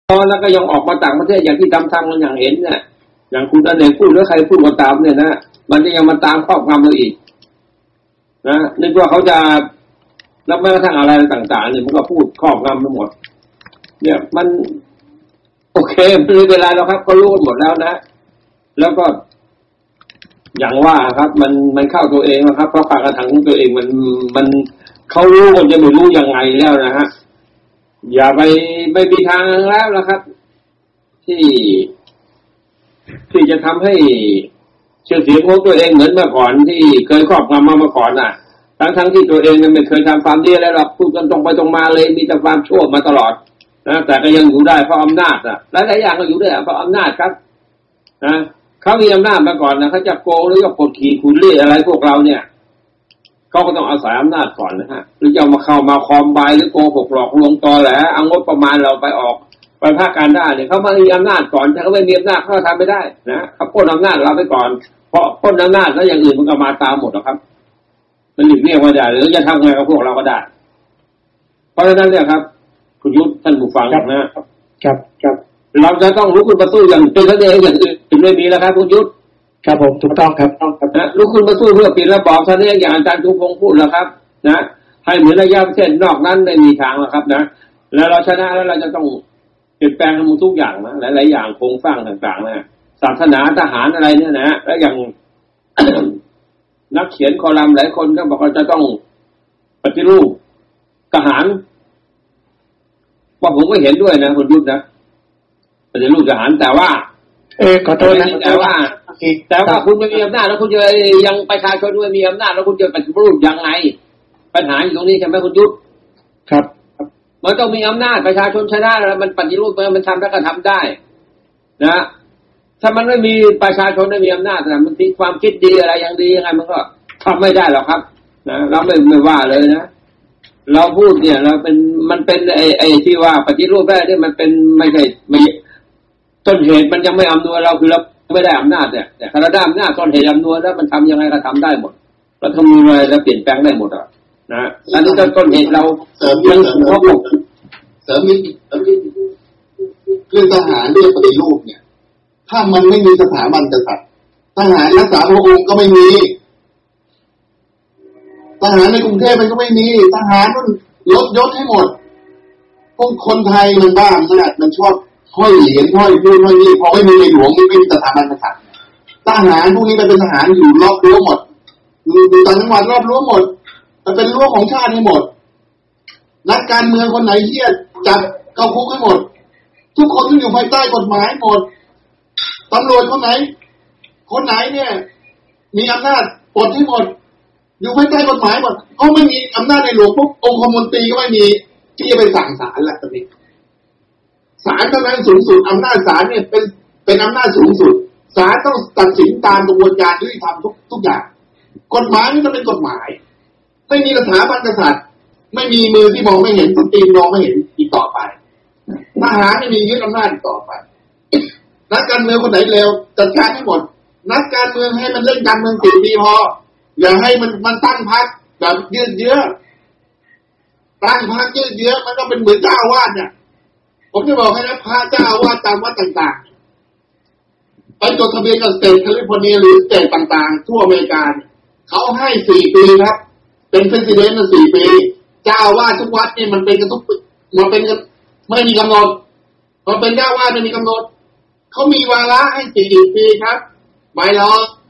แล้วก็ยังออกมาต่างประเทศอย่างที่ทำกันอย่างเห็นเนี่ยอย่างคุณอเนกพูดหรือใครพูดก็ตามเนี่ยนะมันจะยังมาตามครอบงำเราอีกนะนึกว่าเขาจะรับแม้กระทั่งอะไรต่างๆเนี่ยมันก็พูดครอบงำไปหมดเนี่ยมันโอเคไม่เป็นไรแล้วครับเขารู้กันหมดแล้วนะแล้วก็อย่างว่าครับมันเข้าตัวเองนะครับเพราะการกระทำของตัวเองมันเขารู้คนจะไม่รู้ยังไงแล้วนะฮะอย่าไปไม่มีทางแล้วนะครับที่จะทำให้ชื่อเสียงของตัวเองเหมือนเมื่อก่อนที่เคยครอบงำมาเมื่อก่อนน่ะทั้งที่ตัวเองไม่เคยทำความดีอะไรหรอกพูดกันตรงไปตรงมาเลยมีแต่ความชั่วมาตลอดนะแต่ก็ยังอยู่ได้เพราะอำนาจอ่ะหลายๆอย่างก็อยู่ได้เพราะอำนาจครับนะเขามีอำนาจมาก่อนนะเขาจะโกงหรือจะกดขี่ขุนเล่อะไรพวกเราเนี่ยเขาก็ต้องอาศัยอำนาจก่อนนะฮะหรือจะเข้ามาคอมไบหรือโกหกหลอกลวงตอแหลเอางบประมาณเราไปออกไปภาคการได้เนี่ยเขามามีอำนาจก่อนถ้าเขาไม่มีอำนาจเขาทำไม่ได้นะเขาปล้นอำนาจเราไปก่อนเพราะปล้นอำนาจแล้วอย่างอื่นมันก็มาตามหมดหรอกครับมันหลีกเลี่ยงไม่ได้หรือจะทำไงกับพวกเราก็ได้เพราะฉะนั้นเนี่ยครับคุณยุทธท่านผู้ฟังนะครับเราจะต้องลุกขึ้นมาสู้อย่างเป็นแสดงอย่างอื่นถึงไม่มีแล้วครับคุณยุทธครับผมถูกต้องครับนะลุกขึ้นมาสู้เพื่อปิดระบอบแสดงอย่างอาจารย์ทุพงศ์พูดแล้วครับนะให้เหมือนระยะเส้นนอกนั้นไม่มีทางแล้วครับนะแล้วเราชนะแล้วเราจะต้องเปลี่ยนแปลงทั้งทุกอย่างนะหลายๆอย่างโครงสร้างต่างๆนะศาสนาทหารอะไรเนี่ยนะแล้วอย่าง นักเขียนคอลัมน์หลายคนก็บอกว่าจะต้องปฏิรูปทหารว่าผมก็เห็นด้วยนะคุณยุทธนะปฏิรูปทหารแต่ว่าขอโทษนะแต่ว่าคุณไม่มีอำนาจแล้วคุณจะยังประชาชนไม่มีอำนาจแล้วคุณจะปฏิรูปยังไงปัญหาอยู่ตรงนี้ใช่ไหมคุณยุทธครับมันต้องมีอำนาจประชาชนชนะแล้วมันปฏิรูปมันทำแล้วก็ทำได้นะถ้ามันไม่มีประชาชนไม่มีอำนาจนะมันมีความคิดดีอะไรอย่างดียังไงมันก็ทำไม่ได้หรอกครับนะเราไม่ว่าเลยนะเราพูดเนี่ยเราเป็นมันเป็นไอ้ที่ว่าปฏิรูปได้เนี่ยมันเป็นไม่ใช่ไม่ต้นเหตุมันยังไม่อำนวยเราคือเราไม่ได้อำนาจเนี่ยแต่ถ้าเราได้อำนาจต้นเหตุอำนวยแล้วมันทำยังไงก็ทำได้หมดเราทำอะไรเราเปลี่ยนแปลงได้หมดอ่ะนะอันนี้ต้นเหตุเรายังถูกเขาเสริมนิดเรื่องทหารเรื่องปฏิรูปเนี่ยถ้ามันไม่มีสถาบันกษัตริย์ทหารรักษาพระองค์ก็ไม่มีทหารในกรุงเทพมันก็ไม่มีทหารมันลดยศให้หมดพวกคนไทยมันบ้ามันชอบห้อยเหรียญห้อยนู่นห้อยนี่พอไม่มีในหลวงไม่มีสถาบันกษัตริย์ทหารพวกนี้มันเป็นทหารอยู่รอบรั้วหมดอยู่ต่างจังหวัดรอบรั้วหมดมันเป็นรั้วของชาติให้หมดนักการเมืองคนไหนเหี้ยจับเข้าคุกให้หมดทุกคนต้องอยู่ภายใต้กฎหมายหมดตำรวจคนไหนเนี่ยมีอำนาจปลดให้หมดอยู่ภายใต้กฎหมายหมดเขาไม่มีอำนาจในหลวงปุ๊บองค์คมนตรีก็ไม่มีที่จะไปสั่งศาลแหละตอนนี้ศาลเท่านั้นสูงสุดอำนาจศาลเนี่ยเป็นอำนาจสูงสุดศาลต้องตัดสินตามกระบวนการยุติธรรมทุกอย่างกฎหมายนี่มันเป็นกฎหมายไม่มีสถาบันกษัตริย์ไม่มีมือที่มองไม่เห็นสตีนมองไม่เห็นอีกต่อไปทหารไม่มียึดอำนาจอีกต่อไปนักการเมืองคนไหนเร็วจัดการให้หมดนักการเมืองให้มันเล่นการเมือง4 ปีพออย่าให้มันตั้งพรรคแบบยืดเยื้อตั้งพรรคยืดเยื้อมันก็เป็นเหมือนเจ้าอาวาสเนี่ยผมจะบอกให้นะพระเจ้าอาวาสตามวัดต่างๆไปจดทะเบียนกับสเตทแคลิฟอร์เนียหรือสเตทต่างๆทั่วอเมริกาเขาให้4 ปีครับเป็นเพรสิดเนนต์4 ปีเจ้าอาวาสทุกวัดเนี่ยมันเป็นกันทุกมันเป็นกันไม่มีกำหนดพอเป็นเจ้าอาวาสไม่มีกำหนดเขามีวาระให้4 ปีครับใบรอ